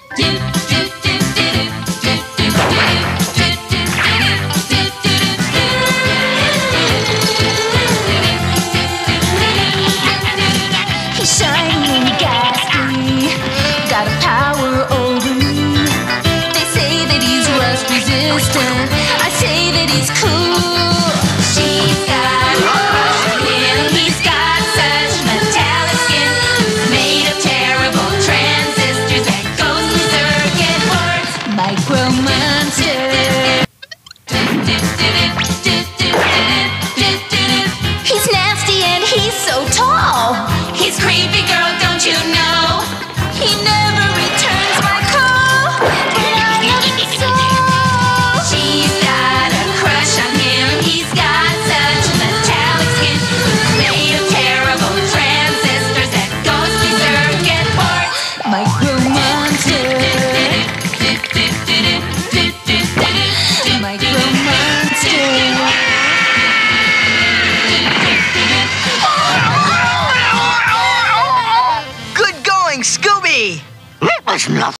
He's shiny and ghastly, got a power over me. They say that he's rust resistant, I say that he's cool. She's got a crush on him, he's got such metallic skin, made of terrible transistors that goes through circuit boards. Micro monster. He's nasty and he's so tall. He's creepy, girl, don't you know? He never returns my call, but I love him so. She's got a crush on him. He's got such metallic skin, made of terrible transistors that goes through circuit boards. Micro monster. Micro monster. Good going, Scooby! It was nothing.